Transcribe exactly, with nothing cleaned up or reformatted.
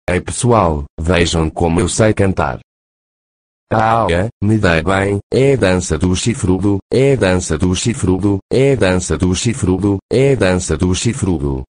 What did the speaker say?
Ei pessoal, vejam como eu sei cantar. Ah, é, me dei bem, é a dança do chifrudo, é a dança do chifrudo, é a dança do chifrudo, é a dança do chifrudo.